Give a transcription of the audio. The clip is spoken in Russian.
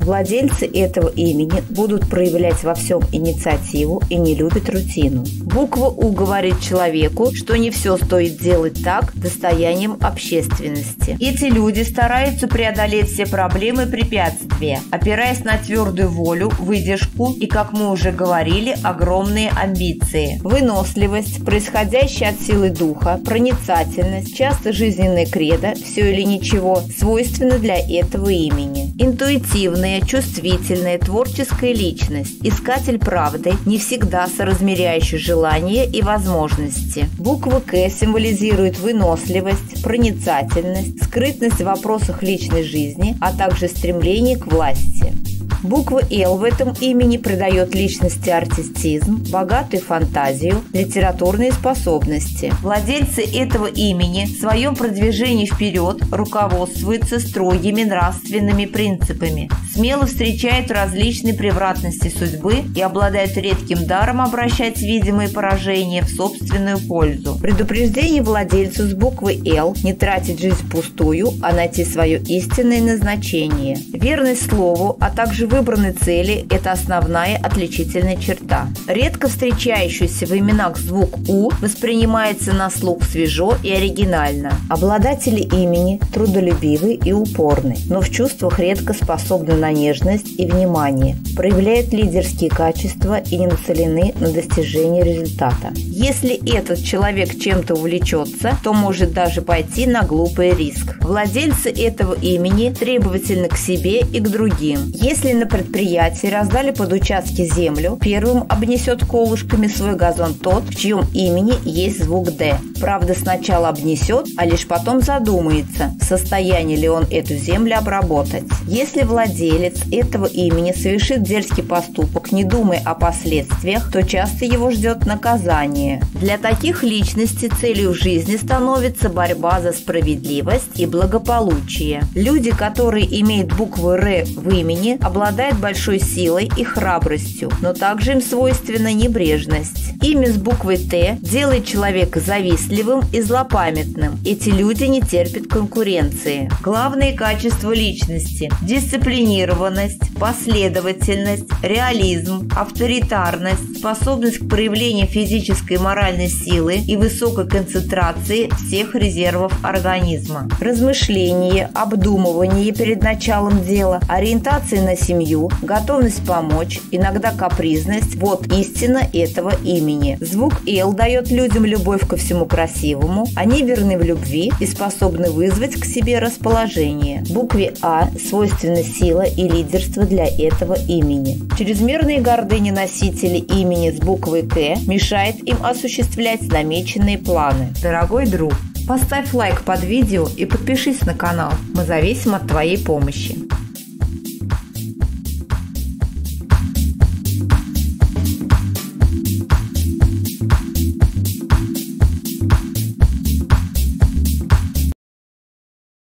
Владельцы этого имени будут проявлять во всем инициативу и не любят рутину. Буква У говорит человеку, что не все стоит делать так, достоянием общественности. Эти люди стараются преодолеть все проблемы и препятствия, опираясь на твердую волю, выдержку и, как мы уже говорили, огромные амбиции. Выносливость, происходящая от силы духа, проницательность, часто жизненное кредо, все или ничего, свойственно для этого имени. Интуитивная, чувствительная, творческая личность, искатель правды, не всегда соразмеряющий желания и возможности. Буква К символизирует выносливость, проницательность, скрытность в вопросах личной жизни, а также стремление к власти. Буква Л в этом имени придает личности артистизм, богатую фантазию, литературные способности. Владельцы этого имени в своем продвижении вперед руководствуются строгими нравственными принципами, смело встречают различные превратности судьбы и обладают редким даром обращать видимые поражения в собственную пользу. Предупреждение владельцу с буквой Л не тратить жизнь впустую, а найти свое истинное назначение. Верность слову, а также выбранной цели – это основная отличительная черта. Редко встречающийся в именах звук У воспринимается на слух свежо и оригинально. Обладатели имени трудолюбивы и упорны, но в чувствах редко способны на нежность и внимание, проявляют лидерские качества и не нацелены на достижение результата. Если этот человек чем-то увлечется, то может даже пойти на глупый риск. Владельцы этого имени требовательны к себе и к другим. Если на предприятии раздали под участки землю, первым обнесет колышками свой газон тот, в чьем имени есть звук Д. Правда, сначала обнесет, а лишь потом задумается, в состоянии ли он эту землю обработать. Если владелец этого имени совершит дерзкий поступок, не думая о последствиях, то часто его ждет наказание. Для таких личностей целью в жизни становится борьба за справедливость и благополучие. Люди, которые имеют букву Р в имени, обладают большой силой и храбростью, но также им свойственна небрежность. Имя с буквой Т делает человека завистливым и злопамятным. Эти люди не терпят конкуренции. Главные качества личности – дисциплинированность, последовательность, реализм, авторитарность, способность к проявлению физической и моральной силы и высокой концентрации всех резервов организма. Размышление, обдумывание перед началом дела, ориентация на семью, готовность помочь, иногда капризность – вот истина этого имени. Звук Л дает людям любовь ко всему красивому, они верны в любви и способны вызвать к себе расположение. Букве А свойственна сила и лидерство для этого имени. Чрезмерные гордыни носителей имени с буквой К мешает им осуществлять намеченные планы. Дорогой друг, поставь лайк под видео и подпишись на канал. Мы зависим от твоей помощи.